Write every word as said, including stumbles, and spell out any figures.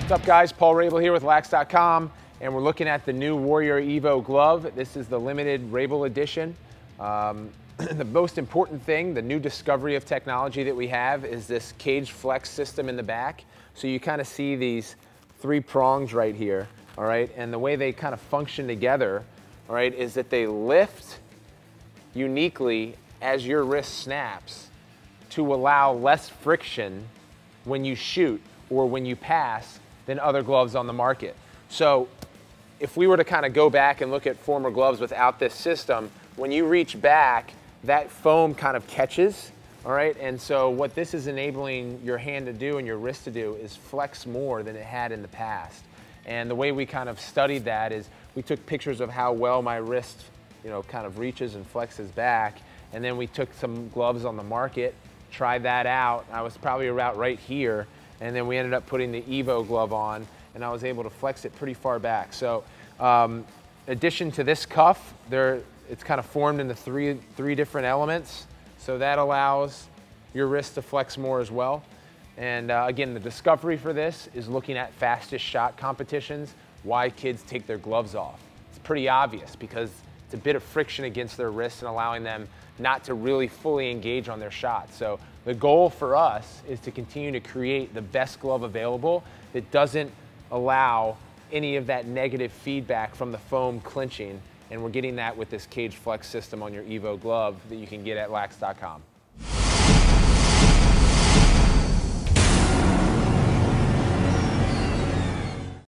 What's up, guys? Paul Rabel here with lax dot com, and we're looking at the new Warrior Evo Glove. This is the limited Rabel edition. Um, the most important thing, the new discovery of technology that we have, is this cage flex system in the back. So you kind of see these three prongs right here, all right? And the way they kind of function together, all right, is that they lift uniquely as your wrist snaps to allow less friction when you shoot or when you pass than other gloves on the market. So if we were to kind of go back and look at former gloves without this system, when you reach back, that foam kind of catches, all right? And so what this is enabling your hand to do and your wrist to do is flex more than it had in the past. And the way we kind of studied that is we took pictures of how well my wrist, you know, kind of reaches and flexes back, and then we took some gloves on the market, tried that out. I was probably about right here, and then we ended up putting the Evo glove on, and I was able to flex it pretty far back. So um, in addition to this cuff, there, it's kind of formed into three, three different elements. So that allows your wrist to flex more as well. And uh, again, the discovery for this is looking at fastest shot competitions, why kids take their gloves off. It's pretty obvious because it's a bit of friction against their wrists and allowing them not to really fully engage on their shots. So the goal for us is to continue to create the best glove available that doesn't allow any of that negative feedback from the foam clinching, and we're getting that with this cage flex system on your Evo glove that you can get at lax dot com.